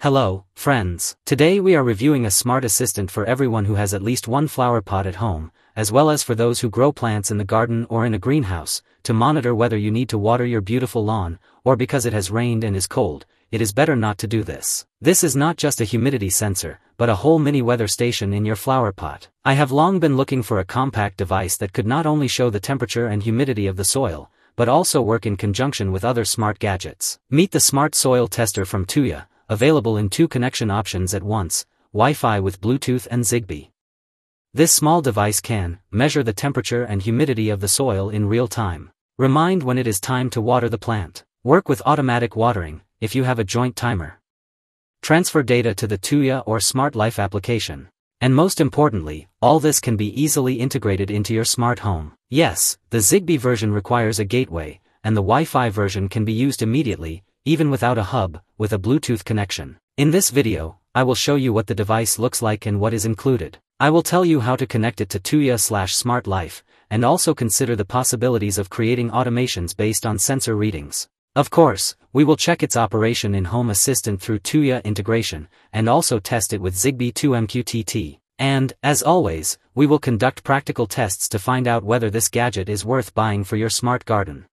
Hello, friends. Today we are reviewing a smart assistant for everyone who has at least one flower pot at home, as well as for those who grow plants in the garden or in a greenhouse, to monitor whether you need to water your beautiful lawn, or because it has rained and is cold, it is better not to do this. This is not just a humidity sensor, but a whole mini weather station in your flower pot. I have long been looking for a compact device that could not only show the temperature and humidity of the soil, but also work in conjunction with other smart gadgets. Meet the Smart Soil Tester from Tuya, available in 2 connection options at once, Wi-Fi with Bluetooth and Zigbee. This small device can measure the temperature and humidity of the soil in real time, remind when it is time to water the plant, work with automatic watering, if you have a joint timer, transfer data to the Tuya or Smart Life application, and most importantly, all this can be easily integrated into your smart home. Yes, the Zigbee version requires a gateway, and the Wi-Fi version can be used immediately, even without a hub, with a Bluetooth connection. In this video, I will show you what the device looks like and what is included. I will tell you how to connect it to Tuya/Smart Life, and also consider the possibilities of creating automations based on sensor readings. Of course, we will check its operation in Home Assistant through Tuya integration, and also test it with Zigbee 2 MQTT. And, as always, we will conduct practical tests to find out whether this gadget is worth buying for your smart garden.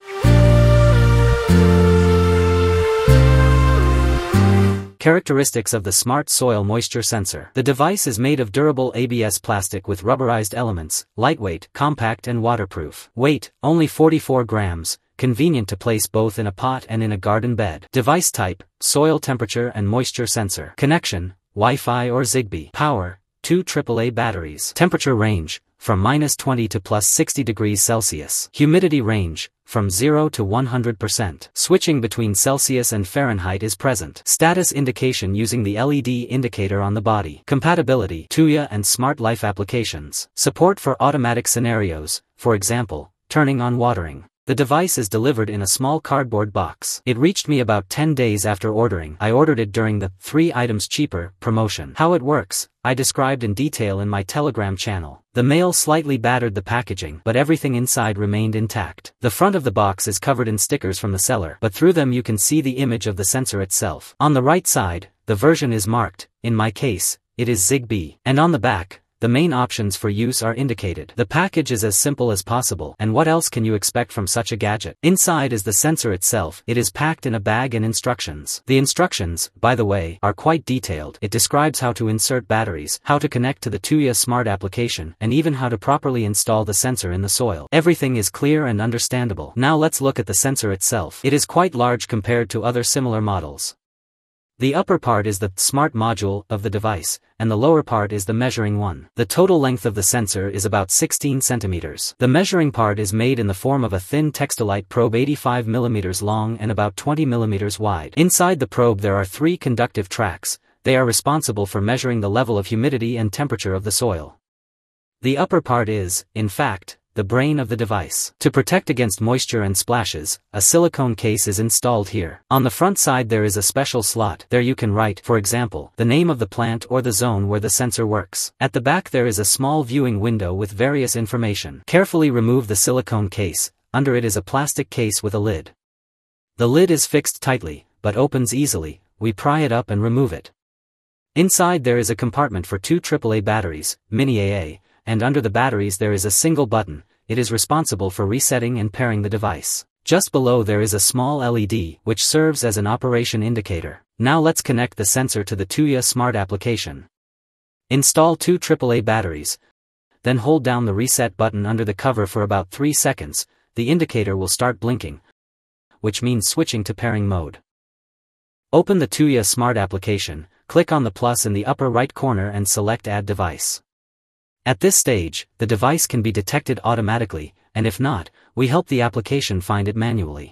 Characteristics of the Smart Soil Moisture Sensor. The device is made of durable ABS plastic with rubberized elements, lightweight, compact and waterproof. Weight, only 44 grams, convenient to place both in a pot and in a garden bed. Device type, soil temperature and moisture sensor. Connection, Wi-Fi or Zigbee. Power, 2 AAA batteries. Temperature range, from -20 to +60 degrees Celsius. Humidity range, from 0 to 100%. Switching between Celsius and Fahrenheit is present. Status indication using the LED indicator on the body. Compatibility, Tuya and Smart Life applications. Support for automatic scenarios, for example, turning on watering. The device is delivered in a small cardboard box. It reached me about 10 days after ordering. I ordered it during the 3 items cheaper promotion. How it works, I described in detail in my Telegram channel. The mail slightly battered the packaging, but everything inside remained intact. The front of the box is covered in stickers from the seller, but through them you can see the image of the sensor itself. On the right side, the version is marked, in my case, it is Zigbee, and on the back, the main options for use are indicated. The package is as simple as possible, and what else can you expect from such a gadget? Inside is the sensor itself. It is packed in a bag and instructions. The instructions, by the way, are quite detailed. It describes how to insert batteries, how to connect to the Tuya Smart application, and even how to properly install the sensor in the soil. Everything is clear and understandable. Now let's look at the sensor itself. It is quite large compared to other similar models. The upper part is the smart module of the device, and the lower part is the measuring one. The total length of the sensor is about 16 centimeters. The measuring part is made in the form of a thin textilite probe 85 millimeters long and about 20 millimeters wide. Inside the probe there are 3 conductive tracks. They are responsible for measuring the level of humidity and temperature of the soil. The upper part is, in fact, the brain of the device. To protect against moisture and splashes, a silicone case is installed here. On the front side there is a special slot. There you can write, for example, the name of the plant or the zone where the sensor works. At the back there is a small viewing window with various information. Carefully remove the silicone case. Under it is a plastic case with a lid. The lid is fixed tightly, but opens easily. We pry it up and remove it. Inside there is a compartment for 2 AAA batteries, mini AA, and under the batteries there is a single button. It is responsible for resetting and pairing the device. Just below there is a small LED, which serves as an operation indicator. Now let's connect the sensor to the Tuya Smart application. Install 2 AAA batteries. Then hold down the reset button under the cover for about 3 seconds. The indicator will start blinking, which means switching to pairing mode. Open the Tuya Smart application, click on the plus in the upper right corner and select Add Device. At this stage, the device can be detected automatically, and if not, we help the application find it manually.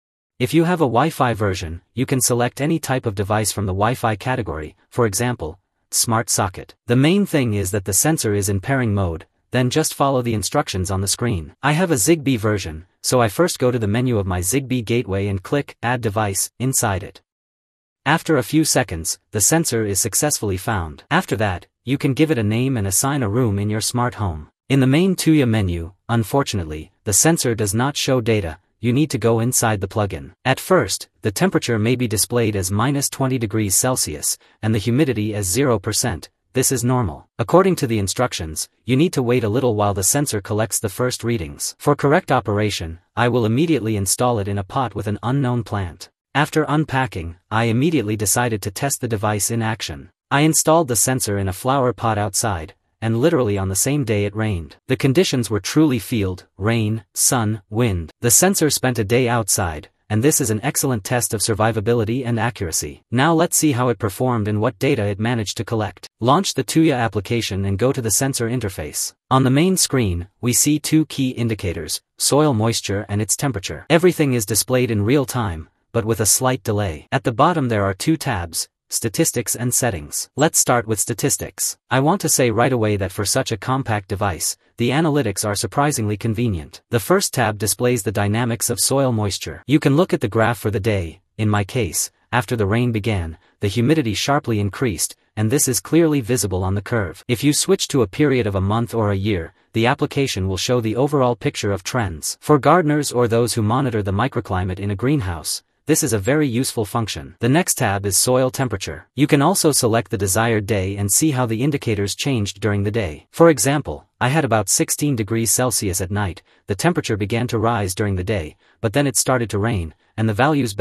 If you have a Wi-Fi version, you can select any type of device from the Wi-Fi category, for example, Smart Socket. The main thing is that the sensor is in pairing mode, then just follow the instructions on the screen. I have a Zigbee version, so I first go to the menu of my Zigbee gateway and click Add Device inside it. After a few seconds, the sensor is successfully found. After that, you can give it a name and assign a room in your smart home. In the main Tuya menu, unfortunately, the sensor does not show data, you need to go inside the plugin. At first, the temperature may be displayed as -20 degrees Celsius, and the humidity as 0%. This is normal. According to the instructions, you need to wait a little while the sensor collects the first readings. For correct operation, I will immediately install it in a pot with an unknown plant. After unpacking, I immediately decided to test the device in action. I installed the sensor in a flower pot outside, and literally on the same day it rained. The conditions were truly field, rain, sun, wind. The sensor spent a day outside, and this is an excellent test of survivability and accuracy. Now let's see how it performed and what data it managed to collect. Launch the Tuya application and go to the sensor interface. On the main screen, we see two key indicators, soil moisture and its temperature. Everything is displayed in real time, but with a slight delay. At the bottom there are two tabs, Statistics and Settings. Let's start with Statistics. I want to say right away that for such a compact device, the analytics are surprisingly convenient. The first tab displays the dynamics of soil moisture. You can look at the graph for the day. In my case, after the rain began, the humidity sharply increased, and this is clearly visible on the curve. If you switch to a period of a month or a year, the application will show the overall picture of trends. For gardeners or those who monitor the microclimate in a greenhouse, this is a very useful function. The next tab is soil temperature. You can also select the desired day and see how the indicators changed during the day. For example, I had about 16 degrees Celsius at night, the temperature began to rise during the day, but then it started to rain, and the values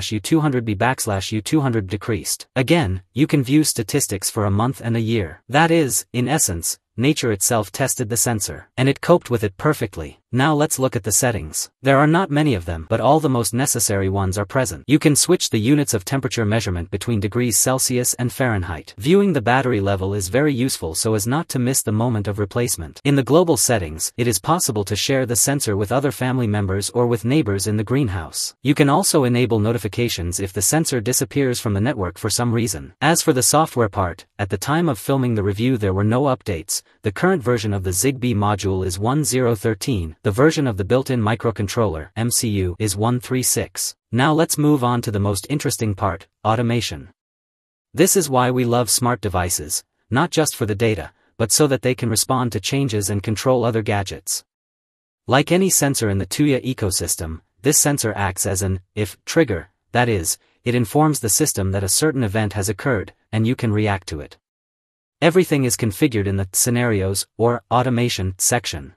/U200B/U200 decreased. Again, you can view statistics for a month and a year. That is, in essence, nature itself tested the sensor, and it coped with it perfectly. Now let's look at the settings. There are not many of them, but all the most necessary ones are present. You can switch the units of temperature measurement between degrees Celsius and Fahrenheit. Viewing the battery level is very useful so as not to miss the moment of replacement. In the global settings, it is possible to share the sensor with other family members or with neighbors in the greenhouse. You can also enable notifications if the sensor disappears from the network for some reason. As for the software part, at the time of filming the review there were no updates. The current version of the Zigbee module is 1013. The version of the built-in microcontroller (MCU) is 136. Now let's move on to the most interesting part, automation. This is why we love smart devices, not just for the data, but so that they can respond to changes and control other gadgets. Like any sensor in the Tuya ecosystem, this sensor acts as an if trigger, that is, it informs the system that a certain event has occurred, and you can react to it. Everything is configured in the Scenarios, or Automation, section.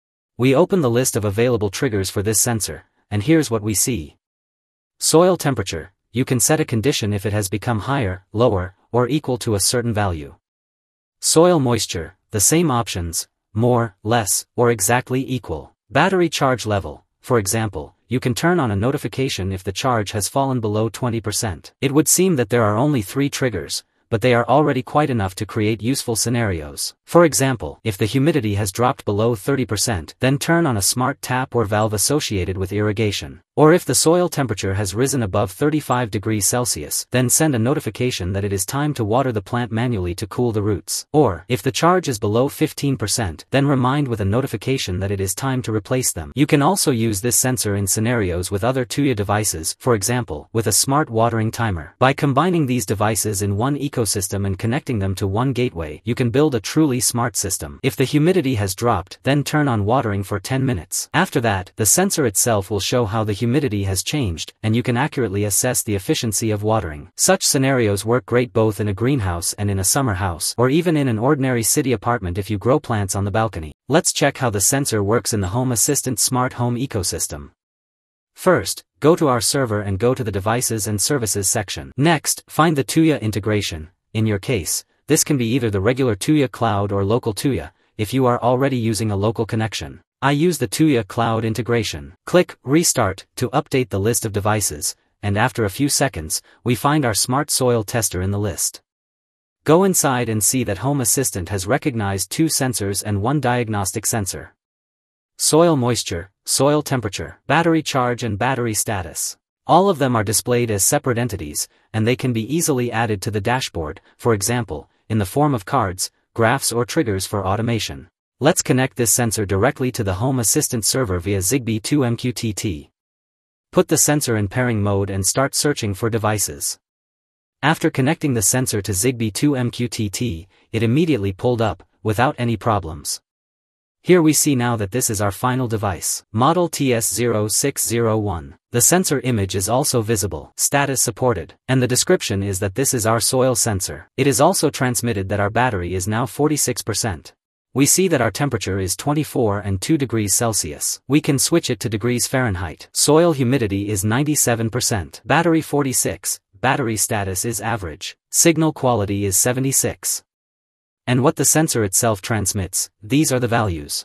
We open the list of available triggers for this sensor, and here's what we see. Soil temperature, you can set a condition if it has become higher, lower, or equal to a certain value. Soil moisture, the same options, more, less, or exactly equal. Battery charge level, for example, you can turn on a notification if the charge has fallen below 20%. It would seem that there are only 3 triggers, but they are already quite enough to create useful scenarios. For example, if the humidity has dropped below 30%, then turn on a smart tap or valve associated with irrigation. Or if the soil temperature has risen above 35 degrees Celsius, then send a notification that it is time to water the plant manually to cool the roots. Or, if the charge is below 15%, then remind with a notification that it is time to replace them. You can also use this sensor in scenarios with other Tuya devices, for example, with a smart watering timer. By combining these devices in one ecosystem and connecting them to one gateway, you can build a truly smart system. If the humidity has dropped, then turn on watering for 10 minutes. After that, the sensor itself will show how the humidity has changed, and you can accurately assess the efficiency of watering. Such scenarios work great both in a greenhouse and in a summer house, or even in an ordinary city apartment if you grow plants on the balcony. Let's check how the sensor works in the Home Assistant smart home ecosystem. First, go to our server and go to the Devices and Services section. Next, find the Tuya integration. In your case, this can be either the regular Tuya Cloud or local Tuya, if you are already using a local connection. I use the Tuya Cloud integration. Click Restart to update the list of devices, and after a few seconds, we find our smart soil tester in the list. Go inside and see that Home Assistant has recognized 2 sensors and 1 diagnostic sensor. Soil moisture, soil temperature, battery charge and battery status. All of them are displayed as separate entities, and they can be easily added to the dashboard, for example, in the form of cards, graphs or triggers for automation. Let's connect this sensor directly to the Home Assistant server via Zigbee 2 MQTT. Put the sensor in pairing mode and start searching for devices. After connecting the sensor to Zigbee 2 MQTT, it immediately pulled up, without any problems. Here we see now that this is our final device. Model TS0601. The sensor image is also visible. Status supported. And the description is that this is our soil sensor. It is also transmitted that our battery is now 46%. We see that our temperature is 24 and 2 degrees Celsius. We can switch it to degrees Fahrenheit. Soil humidity is 97%. Battery 46. Battery status is average. Signal quality is 76. And what the sensor itself transmits, these are the values.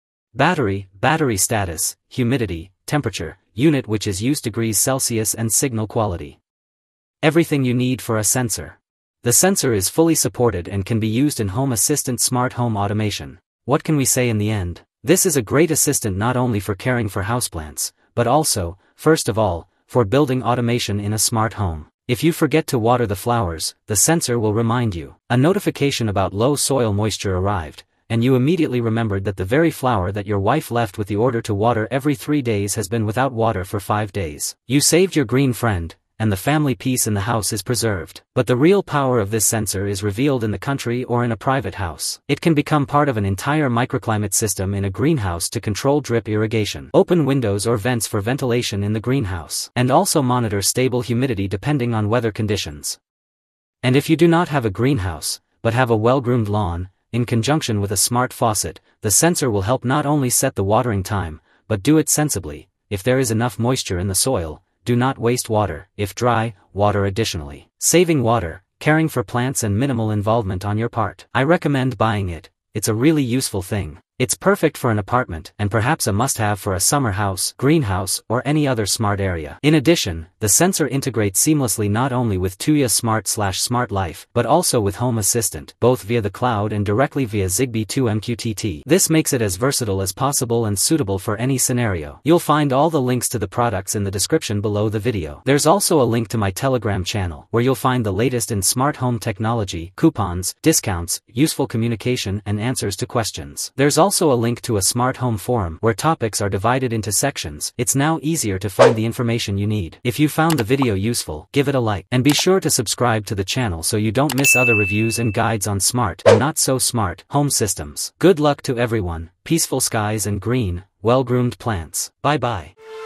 Battery status, humidity, temperature, unit which is used degrees Celsius and signal quality. Everything you need for a sensor. The sensor is fully supported and can be used in home assistant smart home automation. What can we say in the end? This is a great assistant not only for caring for houseplants, but also, first of all, for building automation in a smart home. If you forget to water the flowers, the sensor will remind you. A notification about low soil moisture arrived, and you immediately remembered that the very flower that your wife left with the order to water every 3 days has been without water for 5 days. You saved your green friend, and the family peace in the house is preserved. But the real power of this sensor is revealed in the country or in a private house. It can become part of an entire microclimate system in a greenhouse to control drip irrigation, open windows or vents for ventilation in the greenhouse, and also monitor stable humidity depending on weather conditions. And if you do not have a greenhouse, but have a well-groomed lawn, in conjunction with a smart faucet, the sensor will help not only set the watering time, but do it sensibly. If there is enough moisture in the soil, do not waste water. If dry, water additionally. Saving water, caring for plants and minimal involvement on your part. I recommend buying it. It's a really useful thing. It's perfect for an apartment and perhaps a must-have for a summer house, greenhouse, or any other smart area. In addition, the sensor integrates seamlessly not only with Tuya Smart Life, but also with Home Assistant, both via the cloud and directly via Zigbee 2 MQTT. This makes it as versatile as possible and suitable for any scenario. You'll find all the links to the products in the description below the video. There's also a link to my Telegram channel, where you'll find the latest in smart home technology, coupons, discounts, useful communication, and answers to questions. There's also a link to a smart home forum where topics are divided into sections. It's now easier to find the information you need. If you found the video useful, give it a like, and be sure to subscribe to the channel so you don't miss other reviews and guides on smart and not so smart home systems. Good luck to everyone, peaceful skies and green, well-groomed plants. Bye bye.